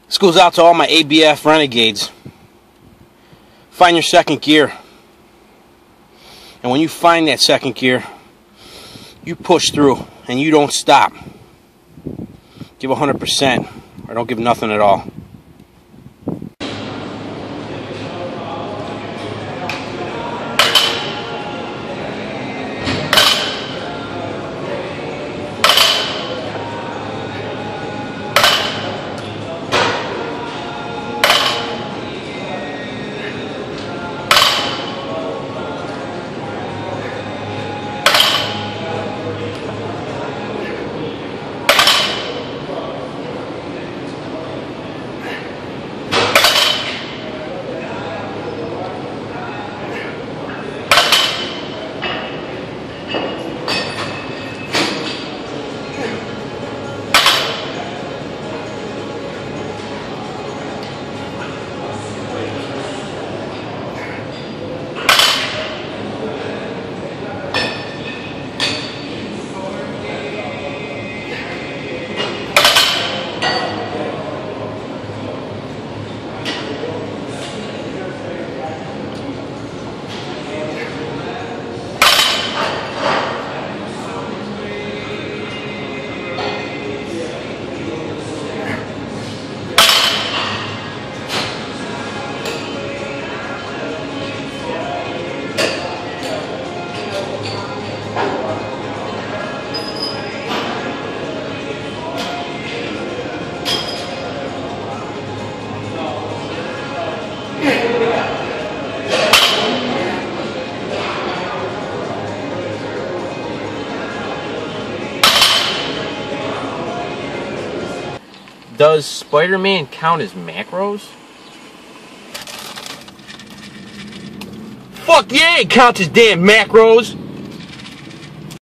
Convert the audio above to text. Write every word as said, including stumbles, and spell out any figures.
This goes out to all my A B F renegades. Find your second gear. And when you find that second gear, you push through and you don't stop. Give one hundred percent or don't give nothing at all. Does Spider-Man count as macros? Fuck yeah, it counts as damn macros!